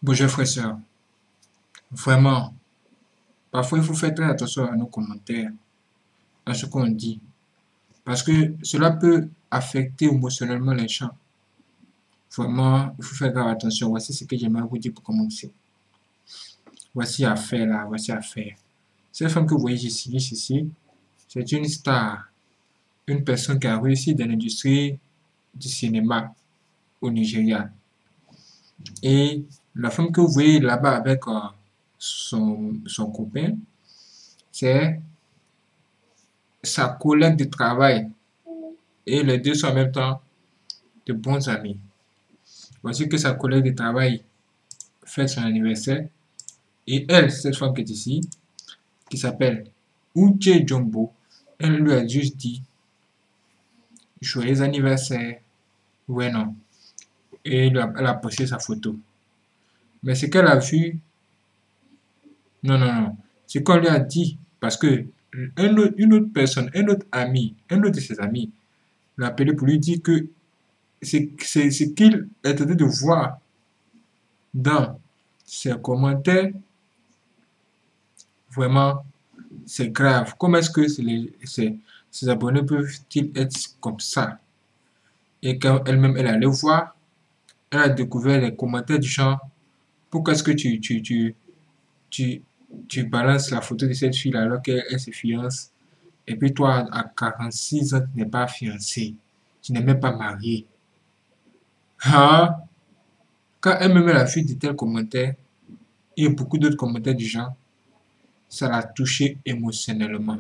Bonjour frère et sœur. Vraiment, parfois il faut faire très attention à nos commentaires, à ce qu'on dit, parce que cela peut affecter émotionnellement les gens. Vraiment, il faut faire grave attention. Voici ce que j'aimerais vous dire pour commencer. Voici à faire là, voici à faire. Cette femme que vous voyez ici, c'est une star, une personne qui a réussi dans l'industrie du cinéma au Nigeria. Et la femme que vous voyez là-bas avec son copain, c'est sa collègue de travail. Et les deux sont en même temps de bons amis. Voici que sa collègue de travail fête son anniversaire. Et elle, cette femme qui est ici, qui s'appelle Uche Jumbo, elle lui a juste dit joyeux anniversaire. Ouais, non. Et elle a posté sa photo. Mais ce qu'elle a vu, non, non, non. Ce qu'on lui a dit, parce que une autre personne, un autre ami, un autre de ses amis, l'a appelé pour lui dire que c'est ce qu'il est en train de voir dans ses commentaires. Vraiment, c'est grave. Comment est-ce que ces abonnés peuvent-ils être comme ça? Et quand elle-même, elle allait voir, elle a découvert les commentaires du genre, pourquoi est-ce que tu, tu balances la photo de cette fille alors qu'elle se fiance? Et puis toi, à 46 ans, tu n'es pas fiancé. Tu n'es même pas marié. Ah, quand elle-même, elle a vu de tels commentaires, et beaucoup d'autres commentaires du genre, ça l'a touché émotionnellement.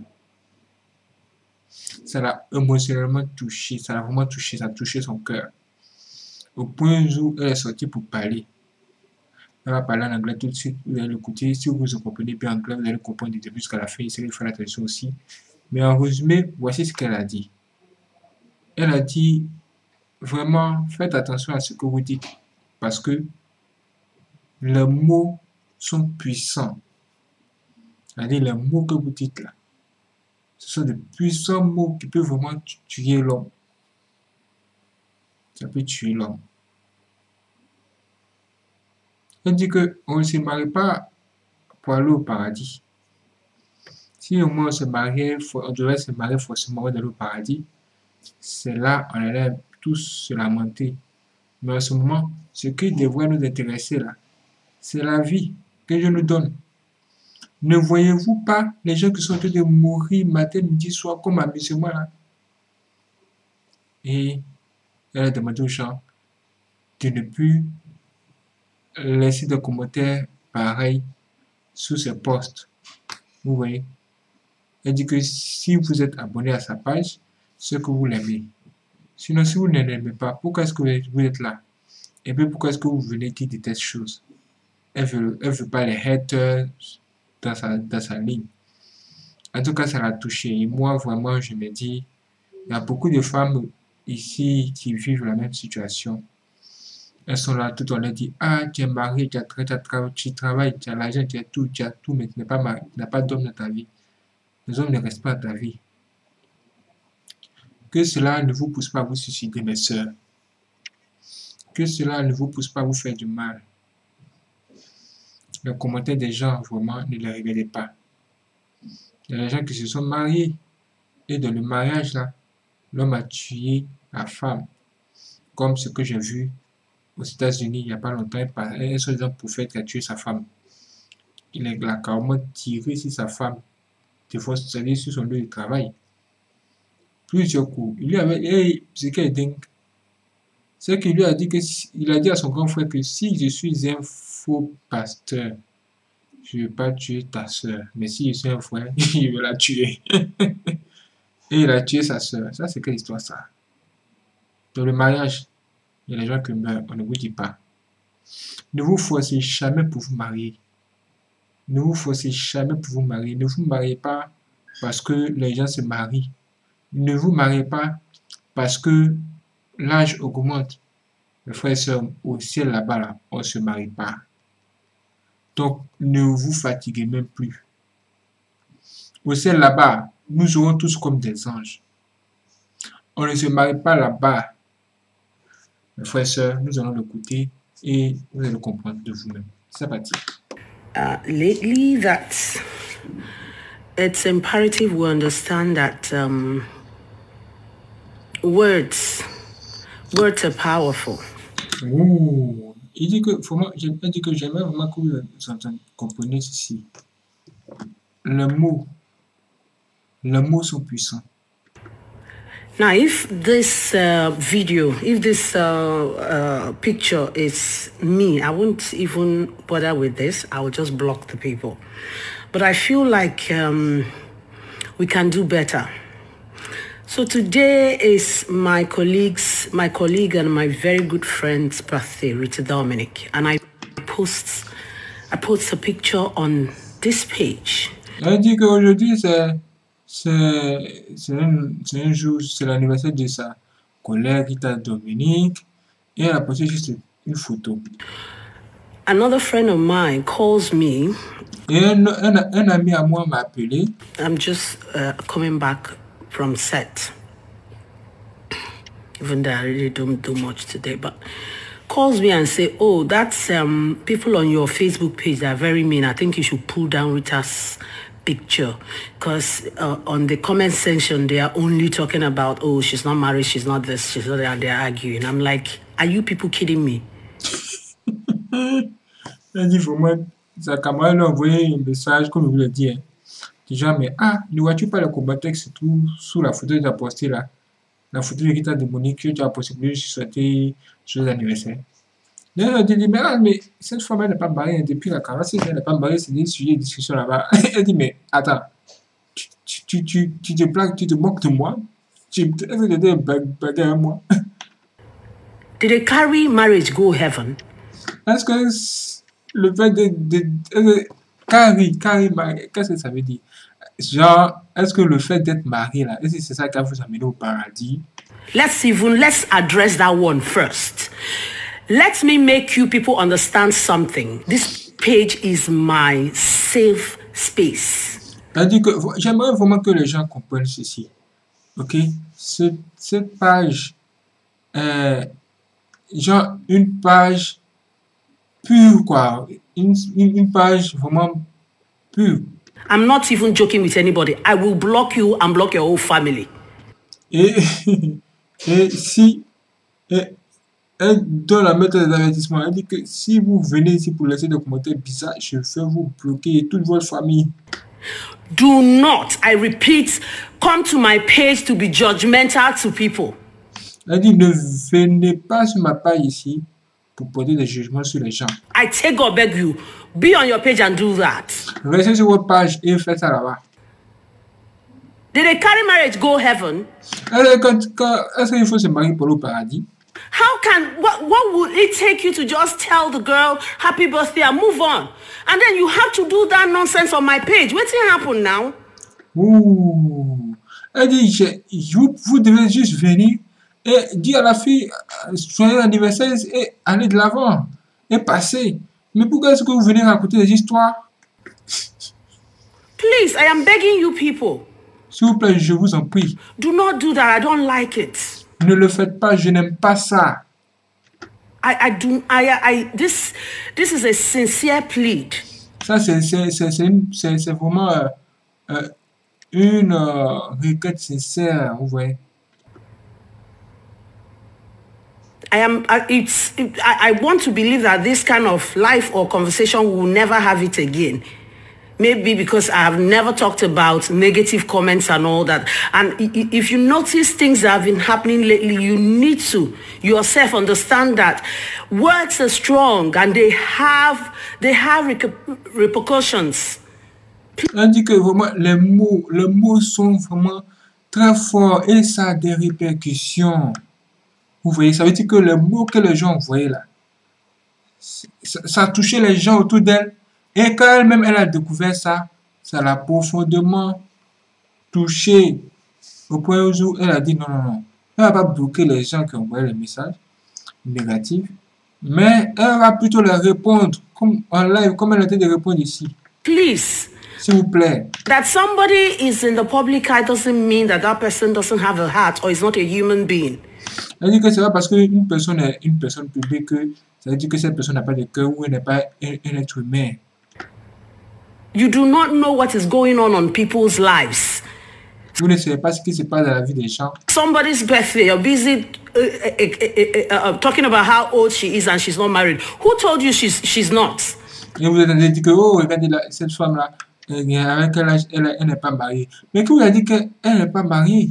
Ça l'a émotionnellement touché, ça l'a vraiment touché, ça a touché son cœur. Au point où elle est sortie pour parler. Elle va parler en anglais tout de suite, vous allez l'écouter. Si vous comprenez bien anglais, vous allez comprendre du début jusqu'à la fin, essayez de faire attention aussi. Mais en résumé, voici ce qu'elle a dit. Elle a dit, vraiment, faites attention à ce que vous dites, parce que les mots sont puissants. C'est-à-dire les mots que vous dites là, ce sont de puissants mots qui peuvent vraiment tuer l'homme. Ça peut tuer l'homme. Elle dit qu'on ne se marie pas pour aller au paradis. Si au moins on devait se marier forcément pour aller au paradis, c'est là on allait tous se lamenter. Mais en ce moment, ce qui devrait nous intéresser là, c'est la vie que Dieu nous donne. Ne voyez-vous pas les gens qui sont en train de mourir matin, midi, soir, comme amusement là? Et elle a demandé aux gens de ne plus laisser des commentaires pareils sous ses posts. Vous voyez? Elle dit que si vous êtes abonné à sa page, c'est que vous l'aimez. Sinon, si vous ne l'aimez pas, pourquoi est-ce que vous êtes là? Et puis, pourquoi est-ce que vous venez dire de telles choses? Elle veut pas les haters dans sa ligne. En tout cas, ça l'a touché. Et moi, vraiment, je me dis, il y a beaucoup de femmes ici qui vivent la même situation. Elles sont là, tout on leur dit, ah, tu es marié, tu travailles, tu as l'argent, tu as tout, mais tu n'as pas d'homme dans ta vie. Les hommes ne restent pas dans ta vie. Que cela ne vous pousse pas à vous suicider, mes sœurs. Que cela ne vous pousse pas à vous faire du mal. Les commentaires des gens, vraiment, ne les regardez pas. Il y a des gens qui se sont mariés. Et dans le mariage, là, l'homme a tué la femme. Comme ce que j'ai vu aux États-Unis il n'y a pas longtemps. Un soi-disant prophète qui a tué sa femme. Il a carrément tiré sur sa femme. Des fois, c'est-à-dire sur son lieu de travail. Plusieurs coups. Il lui avait, ce qui est dingue, c'est qu'il lui a dit il a dit à son grand frère que si je suis un faux pasteur, je ne vais pas tuer ta soeur. Mais si je suis un frère, il va la tuer. Et il a tué sa soeur. Ça, c'est quelle histoire ça? Dans le mariage, il y a des gens qui meurent, on ne vous dit pas. Ne vous forcez jamais pour vous marier. Ne vous forcez jamais pour vous marier. Ne vous mariez pas parce que les gens se marient. Ne vous mariez pas parce que l'âge augmente. Mes frères et sœurs, au ciel là-bas, là, on ne se marie pas. Donc, ne vous fatiguez même plus. Au ciel là-bas, nous serons tous comme des anges. On ne se marie pas là-bas. Mes frères et sœurs, nous allons l'écouter et vous allez le comprendre de vous-même. C'est parti. Lately, that it's imperative we understand that words are powerful. Oh, il dit que j'aimerais vraiment que vous compreniez ceci. Les mots sont puissants. Now, if this picture is me, I won't even bother with this. I will just block the people. But I feel like we can do better. So today is my colleague and my very good friend's birthday, Rita Dominic, and I post a picture on this page. Elle dit qu'aujourd'hui c'est un jour, c'est l'anniversaire de sa collègue Rita Dominique, et elle a posté juste une photo. Another friend of mine calls me. Et un ami à moi m'a appelé. I'm just coming back from set. Even though I really don't do much today, but calls me and say, "Oh, that's people on your Facebook page are very mean. I think you should pull down Rita's picture because on the comment section they are only talking about, oh, she's not married, she's not this, she's not that, and they're arguing." I'm like, are you people kidding me? Elle dit vraiment, sa camarade lui a envoyé un message, comme je vous l'ai dit, hein. Déjà, mais ne vois-tu pas le combattant qui se trouve sous la photo que tu as postée là? La photo de Rita Dominique que tu as postée pour lui souhaiter joyeux anniversaire. Là, elle a dit, mais cette femme, elle n'est pas mariée, depuis la caravane, si elle n'est pas mariée, c'est des sujets de discussion là-bas. Elle dit, mais attends, tu te plaques, tu te moques de moi? Est-ce que tu étais bagarre à moi? Did a carry marriage go heaven? Est-ce que le fait de carry, qu'est-ce que ça veut dire? Genre, est-ce que le fait d'être marié là, est-ce que c'est ça qui va vous amener au paradis? Let's address that one first. Let me make you people understand something. This page is my safe space. C'est-à-dire que j'aimerais vraiment que les gens comprennent ceci. Ok? Cette page est genre une page pure, quoi. Une page vraiment pure. I'm not even joking with anybody. I will block you and block your whole family. Et si elle donne la méthode d'avertissement, elle dit que si vous venez ici pour laisser des commentaires bizarres, je vais vous bloquer toute votre famille. Do not, I repeat, come to my page to be judgmental to people. Elle dit, ne venez pas sur ma page ici pour porter des jugements sur les gens. I take God beg you, be on your page and do that. Restez sur votre page et faites ça là-bas. Did a carry marriage go heaven? Est-ce qu'il faut se marier pour le paradis? What would it take you to just tell the girl happy birthday and move on? And then you have to do that nonsense on my page. What's happen now? Ouh. Elle dit, vous devez juste venir et dire à la fille, joyeux anniversaire et aller de l'avant et passer. Mais pourquoi est-ce que vous venez raconter des histoires? Please, I am begging you people. S'il vous plaît, je vous en prie. Do not do that. I don't like it. Ne le faites pas, je n'aime pas ça. This is a sincere plead. Ça, c'est vraiment une requête sincère, vous voyez. I want to believe that this kind of life or conversation we will never have it again. Maybe because I have never talked about negative comments and all that. And if you notice things that have been happening lately, you need to yourself understand that words are strong and they have repercussions. On dit que vraiment les mots sont vraiment très forts et ça a des répercussions. Vous voyez, ça veut dire que les mots que les gens voyaient là, ça a touché les gens autour d'elle. Et quand elle-même, elle a découvert ça, ça l'a profondément touchée au point où elle a dit non. Elle va pas bloquer les gens qui ont envoyé les messages négatifs, mais elle va plutôt leur répondre comme en live, comme elle était de répondre ici. Please. S'il vous plaît. That somebody is in the public eye doesn't mean that person doesn't have a heart or is not a human being. Elle dit que c'est pas parce qu'une personne est une personne publique que ça veut dire que cette personne n'a pas de cœur ou elle n'est pas un être humain. You do not know what is going on people's lives. Vous ne savez pas ce qui se passe dans la vie des gens. Somebody's birthday, you're busy talking about how old she is and she's not married. Who told you she's not? Et vous êtes en train de dire que, oh, regardez cette femme-là, avec quel âge elle n'est pas mariée. Mais qui vous a dit qu'elle n'est pas mariée?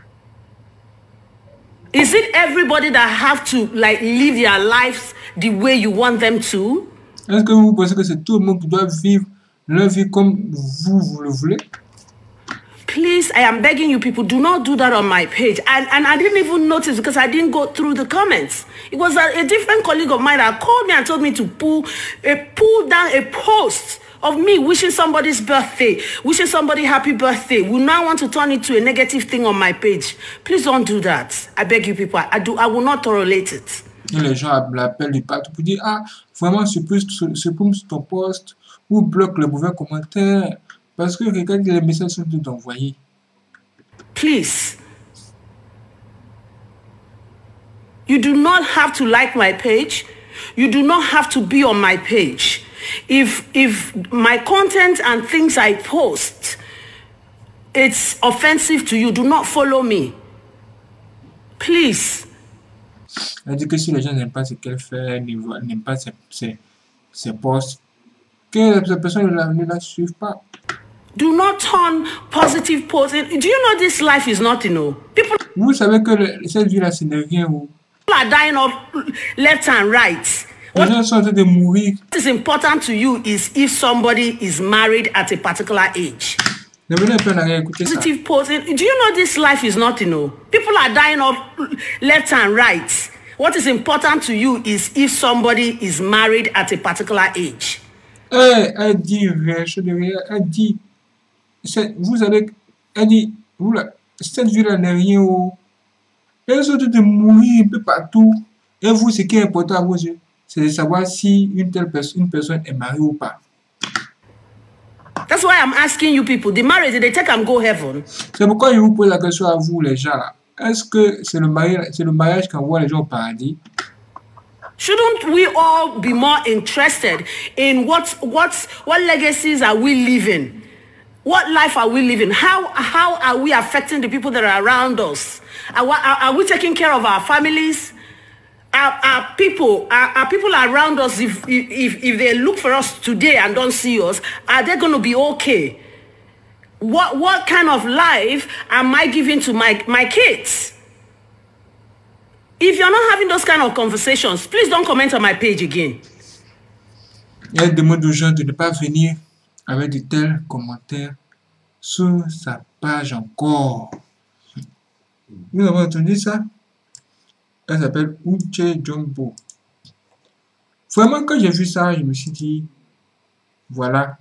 Is it everybody that have to like live their lives the way you want them to? Est-ce que vous pensez que c'est tout le monde qui doit vivre leur vie comme vous le voulez? Please, I am begging you people, do not do that on my page. And I didn't even notice because I didn't go through the comments. It was a different colleague of mine that called me and told me to pull down a post of me wishing somebody's birthday, wishing somebody happy birthday. We now want to turn it to a negative thing on my page. Please don't do that. I beg you people. I will not tolerate it. Et les gens l'appellent du partout pour dire, ah, vraiment, supprime ton post ou bloque les mauvais commentaires. Parce que regarde, les messages sont tous envoyés. Please. You do not have to like my page. You do not have to be on my page. If my content and things I post, it's offensive to you, do not follow me. Please. Elle dit que si les gens n'aiment pas ce qu'elle fait, n'aiment pas ses posts, que les personnes ne la suivent pas. Do not turn positive posts. Do you know this life is nothing? No. People. Vous savez que cette vie-là, ce n'est rien. People are dying of left and right. Les gens sont en train de mourir. What is important to you is if somebody is married at a particular age. Positive posting. Do you know this life is nothing? No. People are dying of left and right. What is important to you is if somebody is married at a particular age. Elle dit rien, elle dit, vous allez, elle dit, cette vie-là n'est rien. Elles sont en train de mourir un peu partout. Et vous, ce qui est important à vos yeux, c'est de savoir si une personne est mariée ou pas. That's why I'm asking you people, the marriage, they take and go heaven. C'est pourquoi je vous pose la question à vous, les gens là. Est-ce que c'est le mariage qui envoie les gens au paradis? Shouldn't we all be more interested in what legacies are we leaving? What life are we living? How are we affecting the people that are around us? Are we taking care of our families? Are people around us, if they look for us today and don't see us, are they going to be okay? What kind of life am I giving to my kids? If you're not having those kind of conversations, please don't comment on my page again. Elle demande aux gens de ne pas venir avec de tels commentaires sur sa page encore. Vous avez entendu ça? Elle s'appelle Uche Jumbo. Vraiment, quand j'ai vu ça, je me suis dit, voilà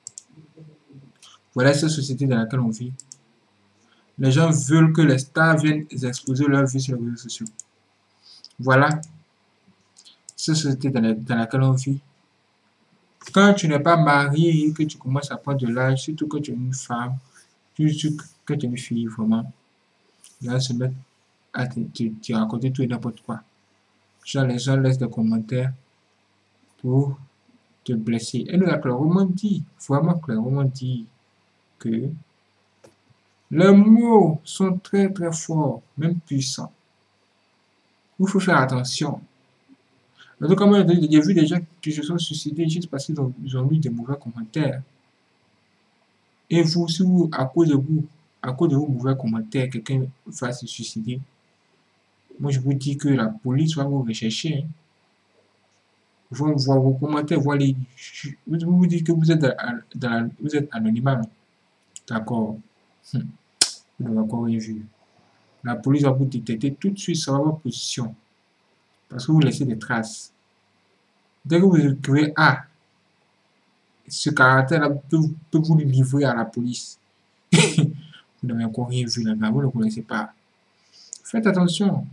cette société dans laquelle on vit. Les gens veulent que les stars viennent exposer leur vie sur les réseaux sociaux. Voilà cette société dans laquelle on vit. Quand tu n'es pas marié et que tu commences à prendre de l'âge, surtout que tu es une femme, surtout que tu es une fille, vraiment, ils vont se mettre à te raconter tout et n'importe quoi. Genre, les gens laissent des commentaires pour te blesser. Elle nous a clairement dit, vraiment clairement dit, que les mots sont très très forts, même puissants. Il faut faire attention. En tout cas, moi, j'ai vu des gens qui se sont suicidés juste parce qu'ils ont lu des mauvais commentaires. Et vous, si vous, à cause de vos mauvais commentaires, quelqu'un va se suicider, moi, je vous dis que la police va vous rechercher. Hein. Ils vont voir vos commentaires, vous vous dites que vous êtes anonymat. D'accord. Vous n'avez encore rien vu. La police va vous détecter tout de suite sur votre position. Parce que vous laissez des traces. Dès que vous écrivez ah, ce caractère-là peut vous livrer à la police. Vous n'avez encore rien vu là-bas, vous ne le connaissez pas. Faites attention.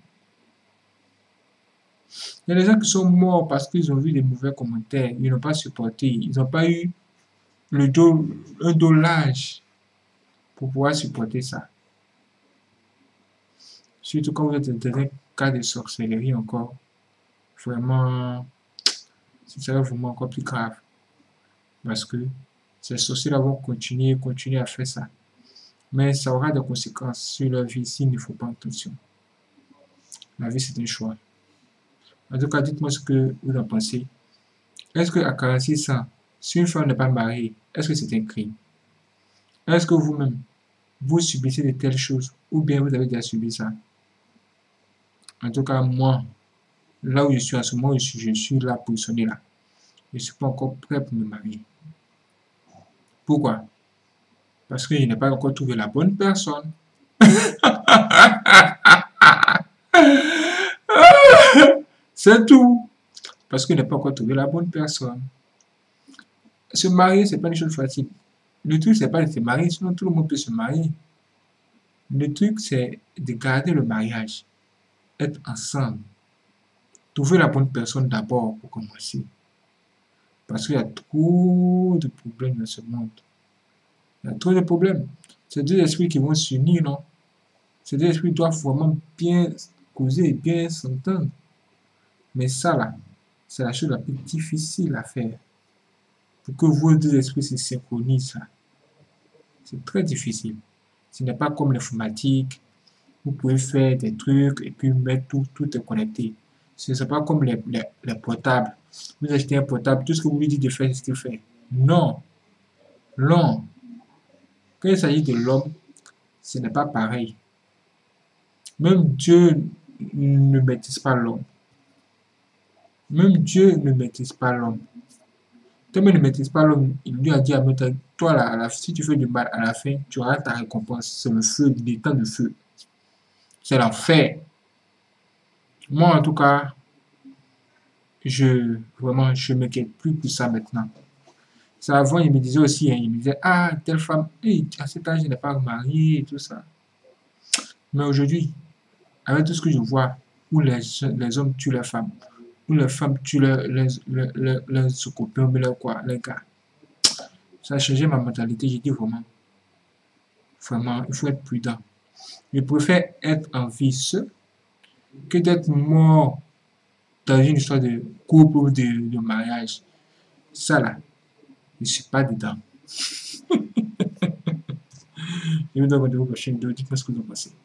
Il y a des gens qui sont morts parce qu'ils ont vu des mauvais commentaires. Ils n'ont pas supporté. Ils n'ont pas eu un dolage pour pouvoir supporter ça. Surtout quand vous êtes dans un cas de sorcellerie encore. Vraiment, ce serait vraiment encore plus grave. Parce que ces sorciers-là vont continuer à faire ça. Mais ça aura des conséquences sur leur vie s'il ne faut pas attention. La vie, c'est un choix. En tout cas, dites-moi ce que vous en pensez. Est-ce qu'à 46 ans, si une femme n'est pas mariée, est-ce que c'est un crime? Est-ce que vous-même, vous subissez de telles choses ou bien vous avez déjà subi ça? En tout cas, moi, là où je suis en ce moment, je suis là positionné là. Je ne suis pas encore prêt pour me marier. Pourquoi? Parce que je n'ai pas encore trouvé la bonne personne. C'est tout. Parce que je n'ai pas encore trouvé la bonne personne. Se marier, c'est pas une chose facile. Le truc, c'est pas de se marier, sinon tout le monde peut se marier. Le truc, c'est de garder le mariage, être ensemble, trouver la bonne personne d'abord pour commencer. Parce qu'il y a trop de problèmes dans ce monde. Il y a trop de problèmes. C'est deux esprits qui vont s'unir, non? Ces deux esprits doivent vraiment bien causer, bien s'entendre. Mais ça, là, c'est la chose la plus difficile à faire. Pour que vos deux esprits se synchronisent, là. C'est très difficile. Ce n'est pas comme l'informatique. Vous pouvez faire des trucs et puis mettre tout est connecté. Ce n'est pas comme les portables. Vous achetez un portable, tout ce que vous lui dites de faire, c'est ce qu'il fait. Non, non. Quand il s'agit de l'homme, ce n'est pas pareil. Même Dieu ne maîtrise pas l'homme. Même Dieu ne maîtrise pas l'homme. Comme il ne maîtrise pas l'homme, il lui a dit à l'autre, toi là, si tu fais du mal à la fin, tu auras ta récompense. C'est le feu, l'état de feu. C'est l'enfer. Moi, en tout cas, vraiment, je ne m'inquiète plus pour ça maintenant. Ça, avant, il me disait aussi, hein, il me disait, ah, telle femme, hey, à cet âge, elle n'est pas mariée et tout ça. Mais aujourd'hui, avec tout ce que je vois, où les hommes tuent les femmes, où les femmes tuent leurs copains, mais les gars, ça a changé ma mentalité. J'ai dit vraiment, il faut être prudent. Je préfère être en vie seul que d'être mort dans une histoire de couple ou de mariage. Ça là, je ne suis pas dedans. Je vous donne rendez-vous pour la prochaine vidéo. Dites-moi ce que vous en pensez.